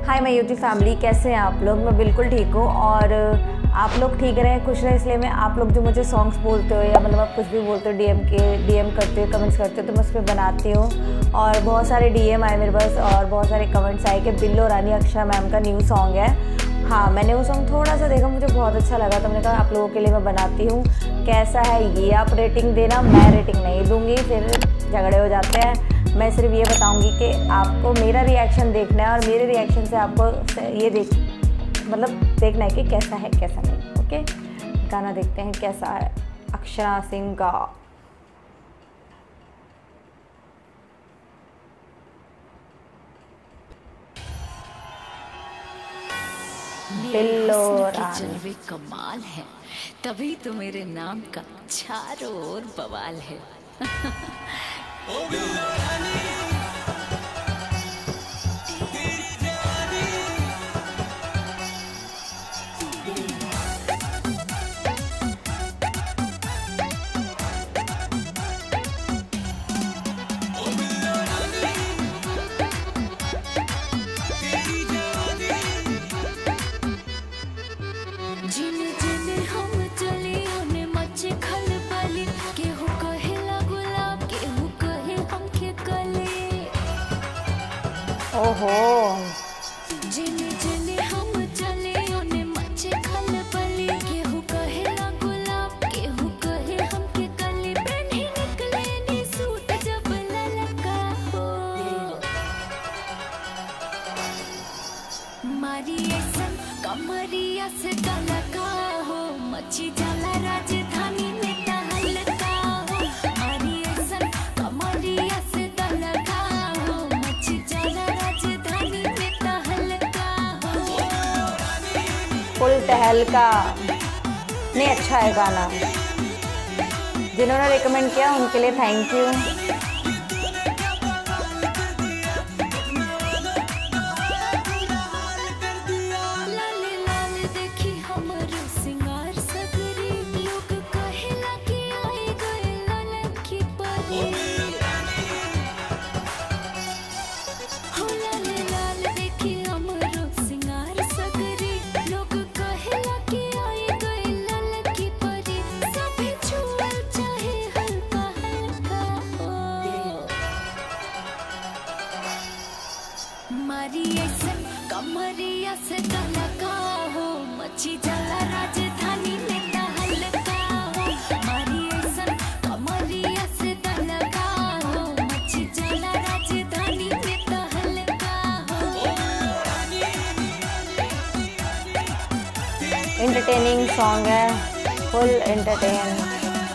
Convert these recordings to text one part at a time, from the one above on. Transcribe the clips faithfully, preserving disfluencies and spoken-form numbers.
Hi my YouTube family, कैसे हैं आप लोग। मैं बिल्कुल ठीक हूँ और आप लोग ठीक रहें, खुश रहें। इसलिए मैं आप लोग जो मुझे सॉन्ग्स बोलते हो या मतलब आप कुछ भी बोलते हो, डीएम के डीएम करते हो, कमेंट्स करते हो, तो मैं उस पर बनाती हूँ। और बहुत सारे डीएम आए मेरे पास और बहुत सारे कमेंट्स आए कि बिल्लो रानी अक्षरा मैम का न्यू सॉन्ग है। हाँ, मैंने वो सॉन्ग थोड़ा सा देखा, मुझे बहुत अच्छा लगा, तो मैंने कहा आप लोगों के लिए मैं बनाती हूँ। कैसा है ये आप रेटिंग देना, मैं रेटिंग नहीं दूँगी, फिर झगड़े हो जाते हैं। मैं सिर्फ ये बताऊंगी कि आपको मेरा रिएक्शन देखना है और मेरे रिएक्शन से आपको ये देख मतलब देखना है कि कैसा है कैसा नहीं। ओके, गाना देखते हैं कैसा है अक्षरा सिंह का। बिल्लो रानी कमाल है, तभी तो मेरे नाम का चारों ओर बवाल है। ओ बिल्लो रानी, ओहो, जिने जिने हम चले ओने मचे खलबली, केहू कहेला गुलाब, केहू कहे हमके कली, पहने निकले नी सूट जब ललका हो। मारी ऐसन कमरिया से तलका हो, मची जाला राजधानी में तहलका हो। मारी ऐसन कमरिया से तलका हो, मची जाला राजधानी में तहलका हो। फुल टहलका। नहीं, अच्छा है गाना। जिन्होंने रिकमेंड किया उनके लिए थैंक यू। मारी ऐसन कमरिया से तलका हो, मची जाला राजधानी में तहलका हो। मारी ऐसन कमरिया से तलका हो, मची जाला राजधानी में तहलका हो। एंटरटेनिंग सॉन्ग है, फुल एंटरटेन।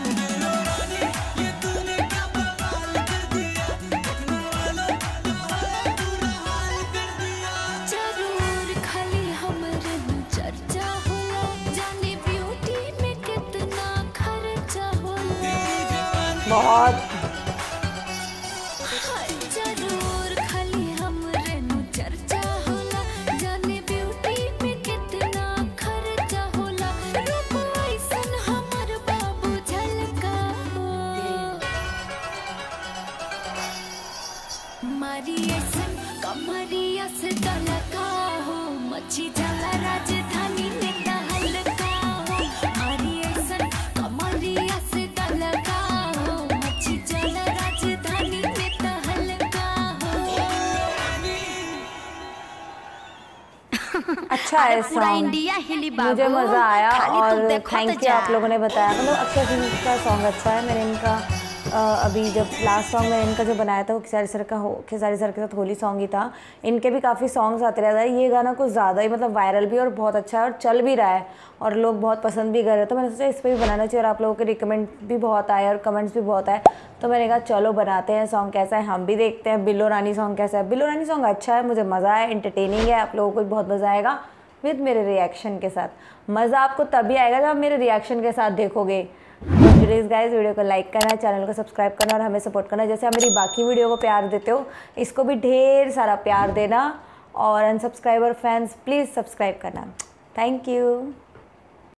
बहुत जरूर खाली हमरे नु चर्चा होला, जाने ब्यूटी में कितना खर्चा होला। रूप ऐसन हमर बाबू झलका हो। मारी ऐसन कमरिया से तलका हो, मची जाला राजधानी में तहलका हो। मारी ऐसन कमरिया से तलका अच्छा है सॉन्ग, मुझे मज़ा आया और थैंक यू आप लोगों ने बताया। मतलब अक्षरा सिंह का सॉन्ग अच्छा है। मैंने इनका आ, अभी जब लास्ट सॉन्ग मैंने इनका जो बनाया था वो खेसारी सर का हो खेसारी सर के साथ होली सॉन्ग ही था। इनके भी काफ़ी सॉन्ग्स आते रहता है। ये गाना कुछ ज़्यादा ही मतलब वायरल भी और बहुत अच्छा है और चल भी रहा है और लोग बहुत पसंद भी कर रहे हैं, तो मैंने सोचा इस पर भी बनाना चाहिए। और आप लोगों के रिकमेंड भी बहुत आए और कमेंट्स भी बहुत आए, तो मैंने कहा चलो बनाते हैं सॉन्ग। कैसा है हम भी देखते हैं। बिल्लो रानी सॉन्ग कैसा है। बिल्लो रानी सॉन्ग अच्छा है, मुझे मज़ा आया, इंटरटेनिंग है, आप लोगों को भी बहुत मज़ा आएगा विद मेरे रिएक्शन के साथ। मज़ा आपको तभी आएगा जब आप मेरे रिएक्शन के साथ देखोगे। तो प्लीज़ गाइस, वीडियो को लाइक करना, चैनल को सब्सक्राइब करना और हमें सपोर्ट करना। जैसे आप मेरी बाकी वीडियो को प्यार देते हो, इसको भी ढेर सारा प्यार देना। और अनसब्सक्राइबर फैंस प्लीज़ सब्सक्राइब करना। Thank you.